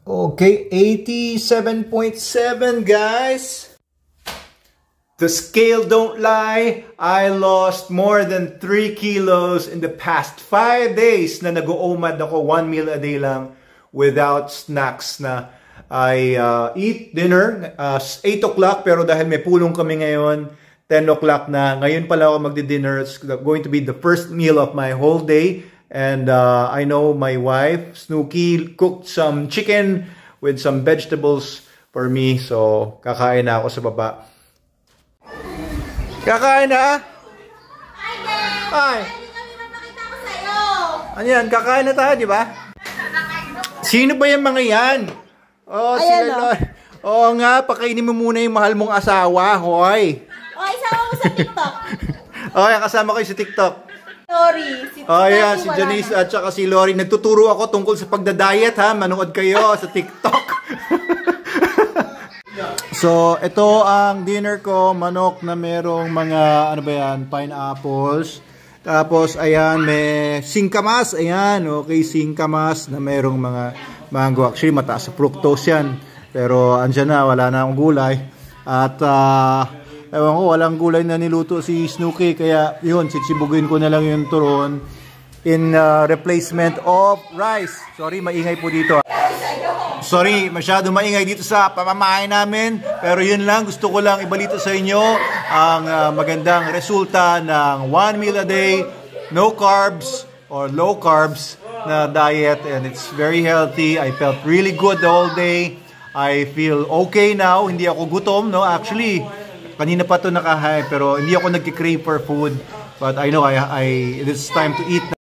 Okay, 87.7 guys. The scale don't lie. I lost more than 3 kilos in the past 5 days na nag-uumad ako 1 meal a day lang without snacks na I eat dinner 8 o'clock pero dahil may pulong kami ngayon 10 o'clock na. Ngayon pala ako magdi-dinner. It's going to be the first meal of my whole day. And I know my wife, Snooki, cooked some chicken with some vegetables for me. So, kakain na ako sa baba. Kakain na? Hi! Ano yan? Kakain na tayo, di ba? Sino ba yung mga yan? Oh, sila. Oo nga, pakainin mo muna yung mahal mong asawa, hoy. Okay, sama mo sa TikTok. Okay, kasama ko sa TikTok. Lori. Yan, si Janice at saka si Lori. Nagtuturo ako tungkol sa pagda-diet ha. Manood kayo sa TikTok. So, ito ang dinner ko. Manok na merong mga, ano ba yan, pineapples. Tapos, ayan, may singkamas. Ayan, okay, singkamas na merong mga mango. Actually, mataas sa fructose yan. Pero, andyan na, wala na akong gulay. At, ewan ko, walang gulay na niluto si Snooki. Kaya, yun, siksibugin ko na lang yung turon in replacement of rice. Sorry, maingay po dito. Sorry, masyado maingay dito sa pamamahay namin. Pero yun lang, gusto ko lang ibalita sa inyo ang magandang resulta ng 1 meal a day, no carbs or low carbs na diet. And it's very healthy. I felt really good the whole day. I feel okay now. Hindi ako gutom, no? Actually, kanina pa ito nakahay, pero hindi ako nagki-crave for food. But I know it's time to eat.